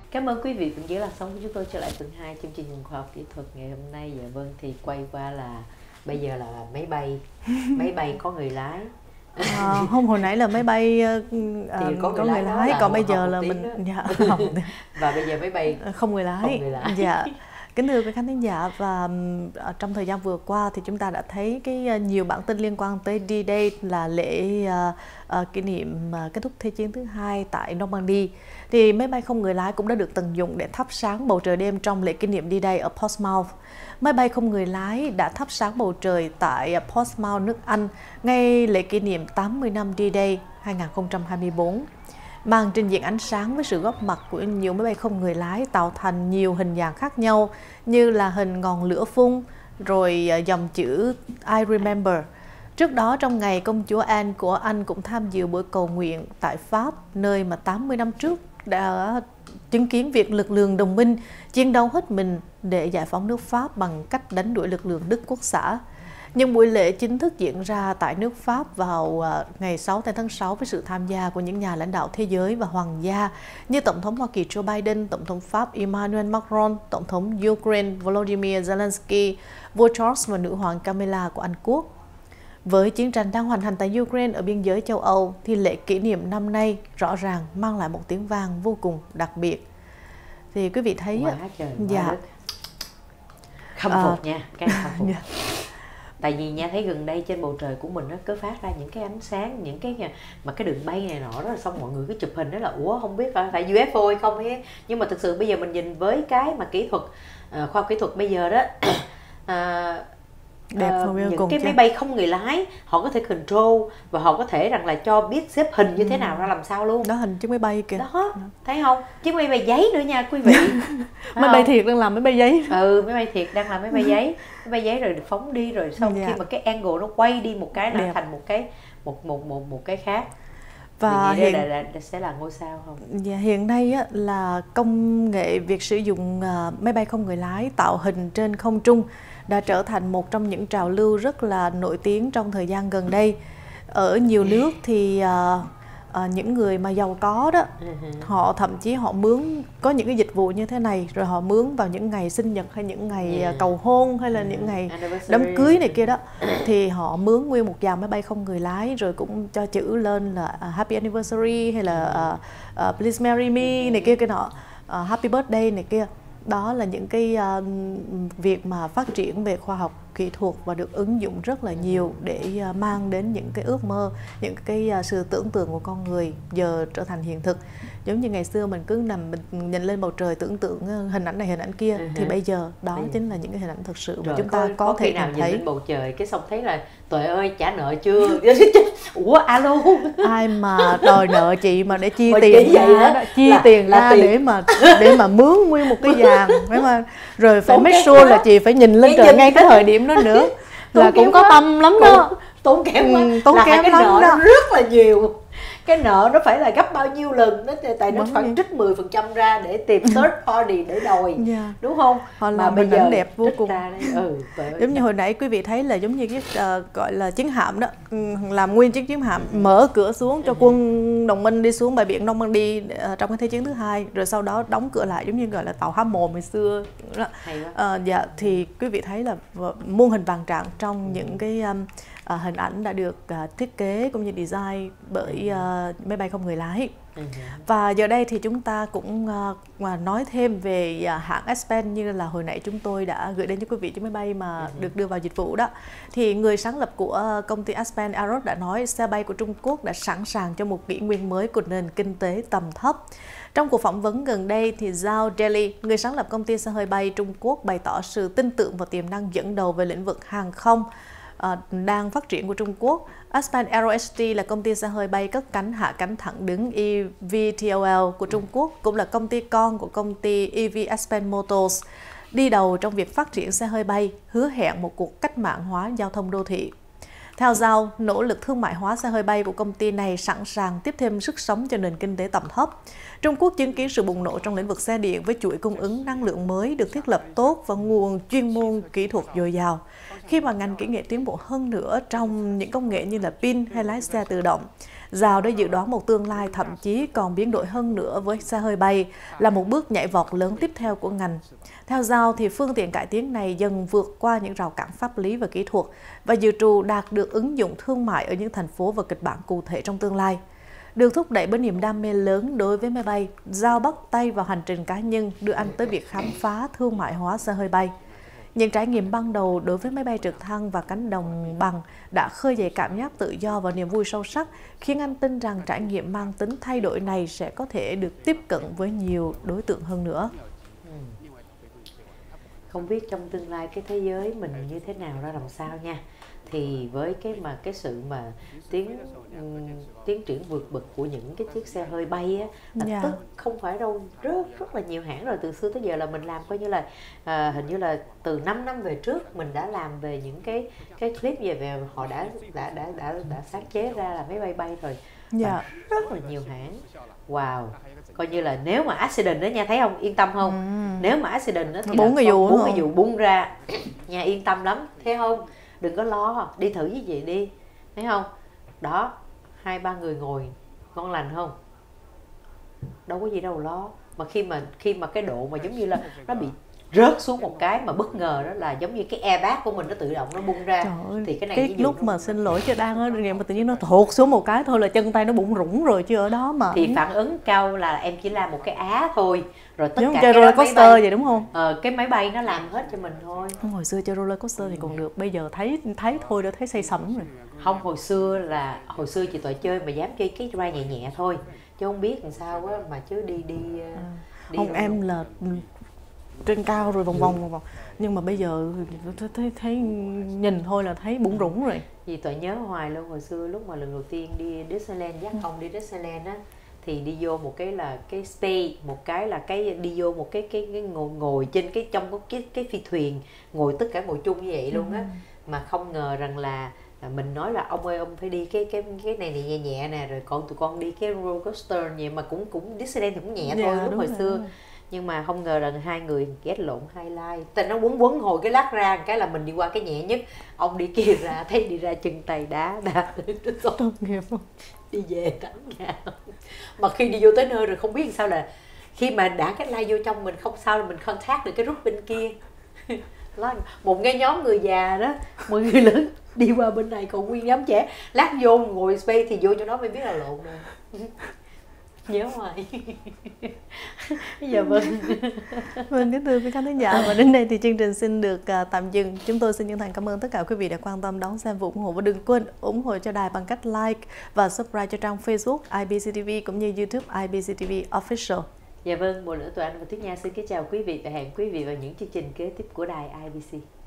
Cảm ơn quý vị cùng với làn sóng của chúng tôi trở lại tuần 2 chương trình khoa học kỹ thuật ngày hôm nay. Dạ vâng, thì quay qua là bây giờ là máy bay có người lái. Hôm hồi nãy là máy bay thì có người lái, còn bây giờ là mình và bây giờ máy bay không người lái. Dạ. Kính thưa quý khán thính giả, và trong thời gian vừa qua thì chúng ta đã thấy nhiều bản tin liên quan tới D-Day, là lễ kỷ niệm kết thúc Thế chiến thứ 2 tại Normandy. Thì máy bay không người lái cũng đã được tận dụng để thắp sáng bầu trời đêm trong lễ kỷ niệm D-Day ở Portsmouth. Máy bay không người lái đã thắp sáng bầu trời tại Portsmouth, nước Anh, ngay lễ kỷ niệm 80 năm D-Day 2024. Màn trình diễn ánh sáng với sự góp mặt của nhiều máy bay không người lái tạo thành nhiều hình dạng khác nhau, như là hình ngọn lửa phun, rồi dòng chữ I Remember. Trước đó, trong ngày công chúa Anne của Anh cũng tham dự buổi cầu nguyện tại Pháp, nơi mà 80 năm trước đã chứng kiến việc lực lượng đồng minh chiến đấu hết mình để giải phóng nước Pháp bằng cách đánh đuổi lực lượng Đức Quốc xã. Nhưng buổi lễ chính thức diễn ra tại nước Pháp vào ngày 6 tháng 6 với sự tham gia của những nhà lãnh đạo thế giới và hoàng gia như Tổng thống Hoa Kỳ Joe Biden, Tổng thống Pháp Emmanuel Macron, Tổng thống Ukraine Volodymyr Zelensky, vua Charles và nữ hoàng Camilla của Anh Quốc. Với chiến tranh đang hoành hành tại Ukraine ở biên giới châu Âu, thì lễ kỷ niệm năm nay rõ ràng mang lại một tiếng vang vô cùng đặc biệt. Thì quý vị thấy... Dạ. Khâm phục nha, các khâm phục. Yeah. Tại vì nha, thấy gần đây trên bầu trời của mình nó cứ phát ra những cái ánh sáng, những cái mà cái đường bay này nọ đó, xong mọi người cứ chụp hình đó là ủa không biết phải UFO hay không ấy. Nhưng mà thực sự bây giờ mình nhìn với cái mà kỹ thuật, khoa học kỹ thuật bây giờ đó, những cái máy bay không người lái họ có thể control và họ có thể rằng là cho biết xếp hình như thế nào ra làm sao luôn. Đó, hình chiếc máy bay kìa. Đó, thấy không? Chiếc máy bay giấy nữa nha quý vị. Máy bay thiệt đang làm máy bay giấy. Máy bay thiệt đang làm máy bay giấy. Máy bay giấy rồi phóng đi, rồi xong khi mà cái angle nó quay đi một cái, nó thành một cái khác. Và hiện sẽ là ngôi sao không? Dạ, hiện nay á, là công nghệ việc sử dụng máy bay không người lái tạo hình trên không trung đã trở thành một trong những trào lưu rất là nổi tiếng trong thời gian gần đây. Ở nhiều nước thì những người mà giàu có đó, họ thậm chí họ mướn, có những cái dịch vụ như thế này, rồi họ mướn vào những ngày sinh nhật hay những ngày cầu hôn hay là những ngày đám cưới này kia đó, thì họ mướn nguyên một dàn máy bay không người lái, rồi cũng cho chữ lên là Happy Anniversary hay là Please Marry Me này kia cái nọ, Happy Birthday này kia. Đó là những cái việc mà phát triển về khoa học kỹ thuật và được ứng dụng rất là nhiều để mang đến những cái ước mơ, những cái sự tưởng tượng của con người giờ trở thành hiện thực. Giống như ngày xưa mình cứ nằm mình nhìn lên bầu trời tưởng tượng hình ảnh này hình ảnh kia, thì bây giờ đó chính là những cái hình ảnh thực sự mà chúng ta có thể nào nhìn thấy. Nhìn lên bầu trời cái xong thấy là trời ơi trả nợ chưa? Ủa alo, ai mà đòi nợ chị mà để chi tiền ra đó, chi tiền ra để mà mướn nguyên một cái dàn, mà rồi phải make sure là chị phải nhìn lên trời ngay cái thời điểm đó nữa, là cũng có tâm lắm đó, tốn kém lắm, tốn kém lắm đó, rất là nhiều. Cái nợ nó phải là gấp bao nhiêu lần đó, tại nó phải trích 10% ra để tìm third party để đòi, đúng không? Họ làm bây giờ đẹp vô cùng. Giống như hồi nãy quý vị thấy là giống như cái gọi là chiến hạm đó, làm nguyên chiếc chiến hạm, mở cửa xuống cho quân đồng minh đi xuống bãi biển Normandy trong cái Thế chiến thứ 2, rồi sau đó đóng cửa lại, giống như gọi là tàu há mồm ngày xưa đó. Dạ, thì quý vị thấy là muôn hình vạn trạng trong những cái hình ảnh đã được thiết kế cũng như design bởi máy bay không người lái. Và giờ đây thì chúng ta cũng nói thêm về hãng Aspen, như là hồi nãy chúng tôi đã gửi đến cho quý vị chiếc máy bay mà được đưa vào dịch vụ đó. Thì người sáng lập của công ty Aspen Aerospace đã nói xe bay của Trung Quốc đã sẵn sàng cho một kỷ nguyên mới của nền kinh tế tầm thấp. Trong cuộc phỏng vấn gần đây thì Zhao Deli, người sáng lập công ty xe hơi bay Trung Quốc, bày tỏ sự tin tưởng vào tiềm năng dẫn đầu về lĩnh vực hàng không đang phát triển của Trung Quốc. Aspen Aerospace là công ty xe hơi bay cất cánh hạ cánh thẳng đứng eVTOL của Trung Quốc, cũng là công ty con của công ty EV Aspen Motors, đi đầu trong việc phát triển xe hơi bay, hứa hẹn một cuộc cách mạng hóa giao thông đô thị. Theo Zhao, nỗ lực thương mại hóa xe hơi bay của công ty này sẵn sàng tiếp thêm sức sống cho nền kinh tế tầm thấp. Trung Quốc chứng kiến sự bùng nổ trong lĩnh vực xe điện với chuỗi cung ứng năng lượng mới được thiết lập tốt và nguồn chuyên môn kỹ thuật dồi dào. Khi mà ngành kỹ nghệ tiến bộ hơn nữa trong những công nghệ như là pin hay lái xe tự động, Giao đã dự đoán một tương lai thậm chí còn biến đổi hơn nữa với xe hơi bay, là một bước nhảy vọt lớn tiếp theo của ngành. Theo Giao, thì phương tiện cải tiến này dần vượt qua những rào cản pháp lý và kỹ thuật và dự trù đạt được ứng dụng thương mại ở những thành phố và kịch bản cụ thể trong tương lai. Được thúc đẩy bởi niềm đam mê lớn đối với máy bay, Giao bắt tay vào hành trình cá nhân đưa anh tới việc khám phá thương mại hóa xe hơi bay. Những trải nghiệm ban đầu đối với máy bay trực thăng và cánh đồng bằng đã khơi dậy cảm giác tự do và niềm vui sâu sắc, khiến anh tin rằng trải nghiệm mang tính thay đổi này sẽ có thể được tiếp cận với nhiều đối tượng hơn nữa. Không biết trong tương lai cái thế giới mình như thế nào ra làm sao nha. Thì với cái sự mà tiến triển vượt bậc của những cái chiếc xe hơi bay á, tức không phải đâu, rất là nhiều hãng rồi, từ xưa tới giờ là mình làm coi như là hình như là từ 5 năm về trước mình đã làm về những cái clip về họ đã sáng chế ra là máy bay bay rồi. Rất là nhiều hãng. Wow, coi như là nếu mà accident đó nha, thấy không, yên tâm không? Nếu mà accident đó thì 4 cái dù bung ra nhà, yên tâm lắm, thấy không? Đừng có lo, đi thử với vậy đi, thấy không? Đó, 2-3 người ngồi ngon lành không? Đâu có gì đâu lo. Mà khi mà cái độ mà giống như là nó bị rớt xuống một cái mà bất ngờ, đó là giống như cái airbag của mình nó tự động nó bung ra. Trời, thì cái lúc mà xin lỗi cho đang ở mà tự nhiên nó thụt xuống một cái thôi là chân tay nó bụng rủng rồi chứ ở đó mà. Thì phản ứng cao là em chỉ làm một cái á thôi, rồi tất cả chơi roller coaster vậy đúng không? Cái máy bay nó làm hết cho mình thôi. Hồi xưa chơi roller coaster thì còn được, bây giờ thấy thôi đã thấy say sẩm rồi. Không, hồi xưa chị toàn chơi mà dám chơi cái ride nhẹ nhẹ thôi, chứ không biết làm sao á mà chứ đi không, em là trên cao rồi vòng vòng, nhưng mà bây giờ thấy nhìn thôi là thấy bụng rủng rồi. Vì toàn nhớ hoài luôn, hồi xưa lúc mà lần đầu tiên đi Disneyland, dắt ông đi Disneyland á, thì đi vô một cái là cái stay, một cái là cái đi vô một cái ngồi trên cái trong cái phi thuyền, ngồi tất cả ngồi chung như vậy luôn á. Mà không ngờ rằng là mình nói là ông ơi ông phải đi cái này nhẹ nhẹ nè, rồi tụi con đi cái roller coaster vậy, mà cũng Disneyland thì cũng nhẹ thôi lúc hồi xưa. Nhưng mà không ngờ rằng hai người ghét lộn highlight, tên nó quấn hồi cái lát ra cái là mình đi qua cái nhẹ nhất, ông đi kia ra thấy đi ra chân tay đá tội nghiệp không? Đi về tắm nhà. Mà khi đi vô tới nơi rồi không biết sao là khi mà đã cái like vô trong mình không sao là mình contact được cái group bên kia. Một cái nhóm người già đó, mọi người lớn đi qua bên này, còn nguyên nhóm trẻ lát vô ngồi space thì vô cho nó mới biết là lộn rồi. Nhớ hoài. Bây giờ Vâng, kính thưa quý khán thính giả, và đến đây thì chương trình xin được tạm dừng. Chúng tôi xin chân thành cảm ơn tất cả quý vị đã quan tâm đón xem và ủng hộ, và đừng quên ủng hộ cho đài bằng cách like và subscribe cho trang Facebook IBC TV cũng như YouTube IBC TV Official. Dạ vâng, một nữa Tụi Anh và Tuyết Nha xin kính chào quý vị và hẹn quý vị vào những chương trình kế tiếp của đài IBC.